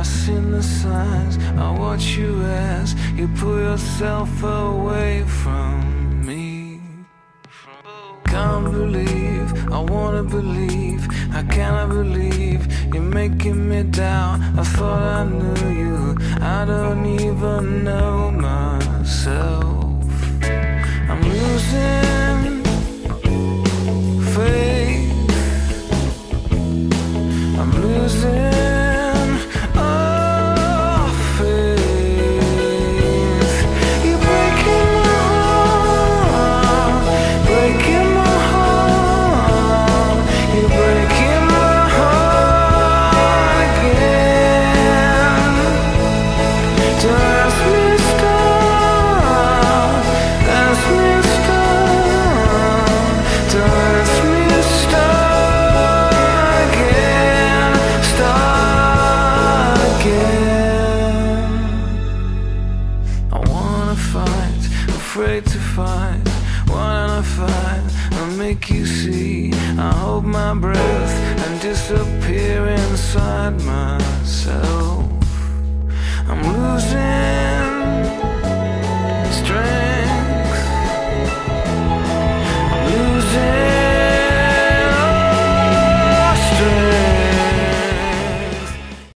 I seen the signs, I watch you as you pull yourself away from me. Can't believe, I wanna believe, I cannot believe you're making me doubt. I thought I knew you, I don't even know myself. I'm losing faith, I'm losing all faith. You're breaking my heart, breaking my heart. You're breaking my heart again. Don't ask me to stop, ask me to stop. Don't ask me to start again, start again. I wanna fight, afraid to fight. Wanna fight, I'll make you see. I hold my breath and disappear inside my